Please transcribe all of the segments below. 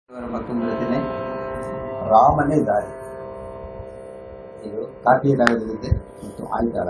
ಮತ್ತೊಂದು ರಚನೆ ರಾಮನೇ ದಾರಿ. ಇದು ಕಾಪಿಯ ರಾಗದಲ್ಲಿದೆ ಮತ್ತು ಆಯ್ತಾಳ.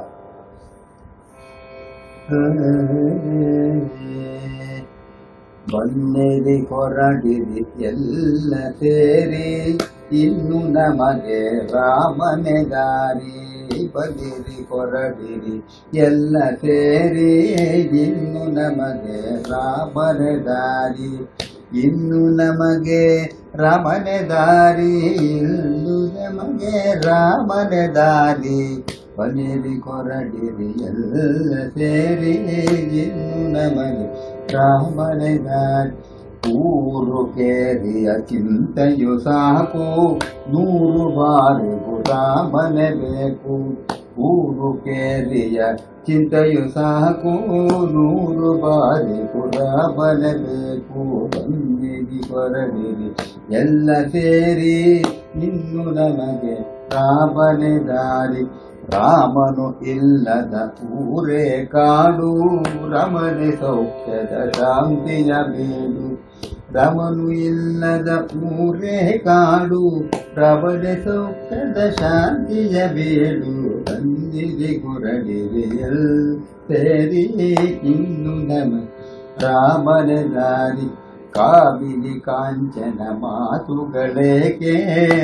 ಬನ್ನಿರಿ ಹೊರಡಿರಿ ಎಲ್ಲ ಸೇರಿ, ಇನ್ನು ನಮಗೆ ರಾಮನೇ ದಾರಿ. ಬನ್ನಿರಿ ಹೊರಡಿರಿ ಎಲ್ಲ ಸೇರಿ, ಇನ್ನು ನಮಗೆ ರಾಮನೇ ದಾರಿ. ಇನ್ನು ನಮಗೆ ರಾಮನೇ ದಾರಿ, ಇನ್ನು ನಮಗೆ ರಾಮನೇ ದಾರಿ. ಬನ್ನಿರಿ ಹೊರಡಿರಿ ಎಲ್ಲ ಸೇರಿ, ಇನ್ನು ನಮಗೆ ರಾಮನೇ ದಾರಿ. ಊರು ಕೇರಿಯ ಚಿಂತೆಯು ಸಾಕು, 100 ಬಾರಿಗೂ ರಾಮನೇ ಬೇಕು. ಊರು ಕೇರಿಯ ಚಿಂತೆಯು ಸಾಕು, 100 ಬಾರಿಗೂ ರಾಮನೇ ಬೇಕು. ಬನ್ನಿರಿ ಹೊರಡಿರಿ ಎಲ್ಲ ಸೇರಿ, ಇನ್ನು ನಮಗೆ ರಾಮನೇ ದಾರಿ. ರಾಮನು ಇಲ್ಲದ ಊರೇ ಕಾಡು, ರಮನೆ ಸೌಖ್ಯದ ಶಾಂತಿಯ ಬೀಡು. ರಾಮನು ಇಲ್ಲದ ಊರೇ ಕಾಡು, ರಮನೆ ಸೌಖ್ಯದ ಶಾಂತಿಯ ಬೀಡು. ಬನ್ನಿರಿ ಹೊರಡಿರಿ ಎಲ್ಲ ಸೇರಿ, ಇನ್ನು ನಮಗೆ ರಾಮನೇ ದಾರಿ. ಕಾಮಿನಿ ಕಾಂಚನ ಮಾತುಗಳೇಕೆ,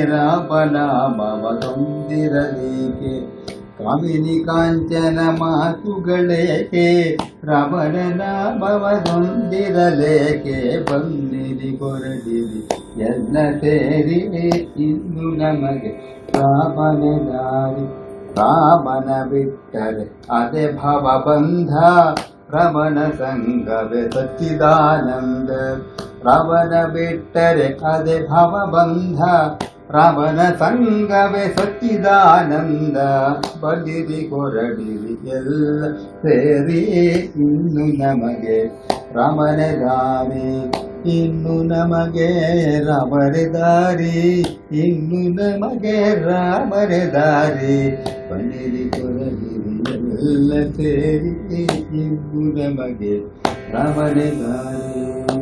ರಾಮನಾಮವ ತೊಂದಿರಲೇಕೆ. ಕಾಮಿನಿ ಕಾಂಚನ ಮಾತುಗಳೇಕೆ, ರಾಮನ ನಾಮವ ತೊಂದಿರಲೇಕೆ. ಬನ್ನಿರಿ ಹೊರಡಿರಿ ಎಲ್ಲ ಸೇರಿ, ಇನ್ನು ನಮಗೆ ರಾಮನೇ ದಾರಿ. ರಾಮನ ಬಿಟ್ಟರೆ ಅದೇ ಭವಬಂಧ, ರಮಣ ಸಂಗವೇ ಸಚ್ಚಿದಾನಂದ. ರಾಮನ ಬಿಟ್ಟರೆ ಅದೇ ಭವಬಂಧ, ರಾಮನ ಸಂಗವೇ ಸಚ್ಚಿದಾನಂದ. ಬನ್ನಿರಿ ಹೊರಡಿರಿ ಎಲ್ಲ ಸೇರಿ, ಇನ್ನು ನಮಗೆ ರಾಮನೇ ದಾರಿ. ಇನ್ನು ನಮಗೆ ರಾಮನೇ ದಾರಿ, ಇನ್ನು ನಮಗೆ ರಾಮನೇ ದಾರಿ. ಬನ್ನಿರಿ ಹೊರಡಿರಿ ಎಲ್ಲ ಸೇರಿ, ಇನ್ನು ನಮಗೆ ರಾಮನೇ ದಾರಿ.